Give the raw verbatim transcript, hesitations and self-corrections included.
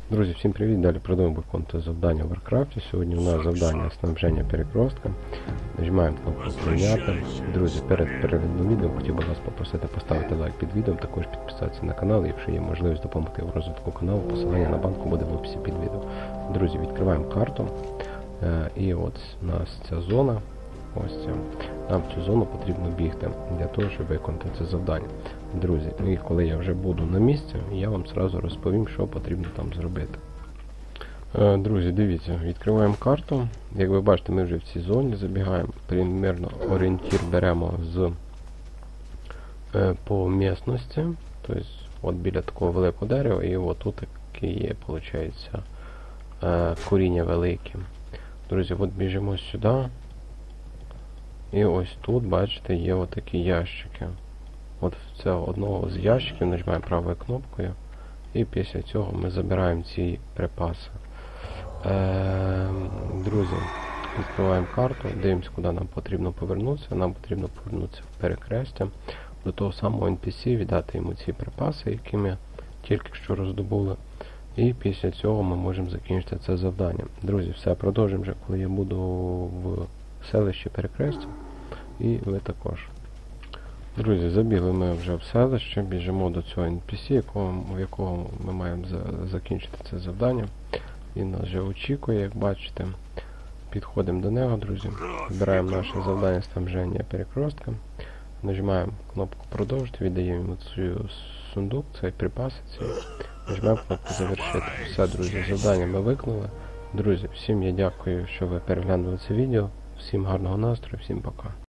Друзі, всім привіт! Далі продовжуємо виконувати завдання в Варкрафті. Сьогодні у нас завдання снабження перекрестка. Нажимаємо кнопку прийняти. Друзі, перед переглядом відео хотів би вас попросити поставити лайк під відео, також підписатися на канал, якщо є можливість допомогти в розвитку каналу. Посилання на банку буде в описі під відео. Друзі, відкриваємо карту. І от у нас ця зона. Ось ця. Нам в цю зону потрібно бігти для того, щоб виконати це завдання. Друзі, і коли я вже буду на місці, я вам зразу розповім, що потрібно там зробити. Е, друзі, дивіться, відкриваємо карту. Як ви бачите, ми вже в цій зоні забігаємо. Примірно орієнтір беремо з е, по місності. Тобто, от біля такого великого дерева, і от тут таке є, виходить, е, коріння велике. Друзі, от біжимо сюди. І ось тут, бачите, є отакі ящики. От в цього одного з ящиків нажимаємо правою кнопкою. І після цього ми забираємо ці припаси. Е, друзі, відкриваємо карту, дивимося, куди нам потрібно повернутися. Нам потрібно повернутися в перехрестя. До того самого ен пі сі віддати йому ці припаси, які ми тільки що роздобули. І після цього ми можемо закінчити це завдання. Друзі, все, продовжимо вже, коли я буду в селище перехрестя, і ви також. Друзі, забігли ми вже в селище, біжимо до цього ен пі сі, якого, в якого ми маємо за, закінчити це завдання. Він нас вже очікує, як бачите. Підходимо до нього, друзі. Вибираємо наше завдання снабження перекрестка. Нажимаємо кнопку продовжити, віддаємо йому цю сундук, цей припаси, цей. Нажимаємо кнопку завершити. Все, друзі, завдання ми виконали. Друзі, всім я дякую, що ви переглянули це відео. Всім гарного настрою, всім пока.